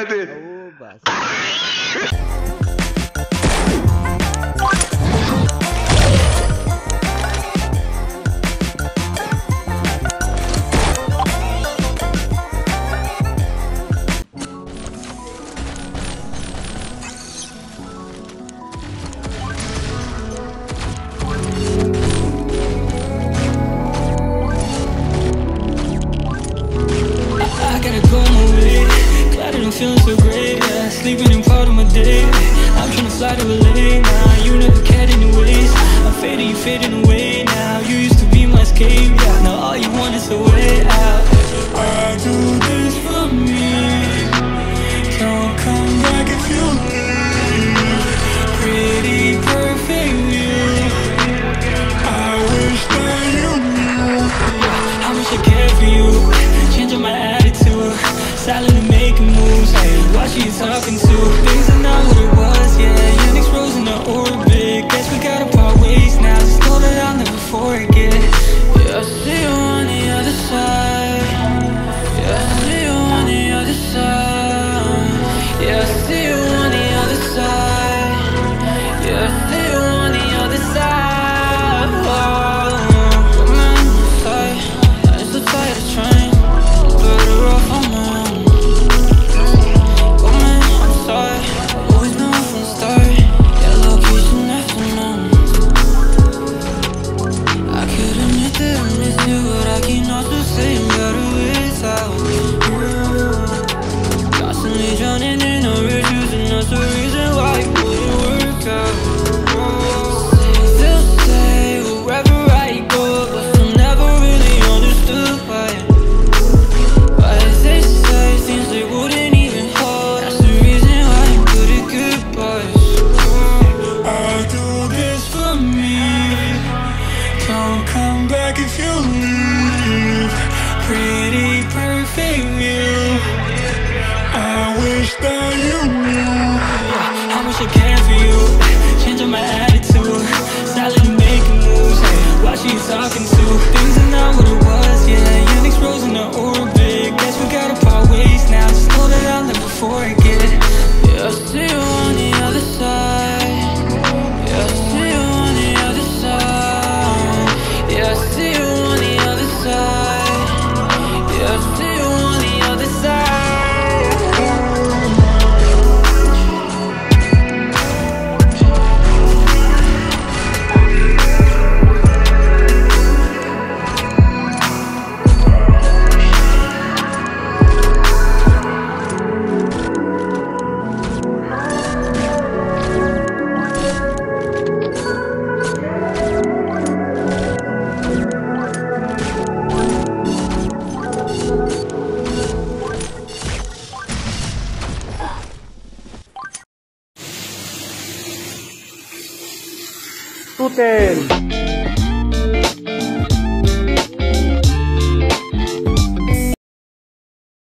Imagínate. Upa, I'm feeling so great, yeah. Sleeping in part of my day. I'm trying to fly to LA now. You never cared anyways. I'm fading, you fading away now. You used to be my escape, yeah. Now all you want is a way out. I do this for me. Don't come back if you leave. Pretty perfect view. I wish that you knew how much I care for you. Changing my attitude, silently making moves. Hey, watch who you talking to. Things are not what it was, yeah. Your next rose in the orbit. Guess we gotta part ways now. Just know that I'll never forget. Yeah, I see you on the other side. Yeah, I see you on the other side. Yeah, I see you on the other side. Yeah, I see you on the other side. Oh, man, I'm so tired of trying. Better off on my own. Oh man, I'm sorry. I've always known from the start. Yeah, location after none. I could admit that I miss you, but I can also say I'm better without you. Constantly drowning in our issues, and that's the reason why it wouldn't work out. They'll say wherever I go, but I never really understood why. Why they say things they wouldn't even hold. That's the reason why I'm good at goodbyes. I do this for me. Don't come back if you leave. Pretty perfect view. I wish that you knew how much I care for you. Changing my attitude, silently making moves. Hey, watch who you talking to. Things are not what it was, yeah. Your next rose in the orbit. Guess we gotta part ways now. Just know that I'll never forget. Yeah, I see you on the other side. Yeah, I see you on the other side. Yeah, I see you on the other side. Yeah, I see you on the other side. Tutel.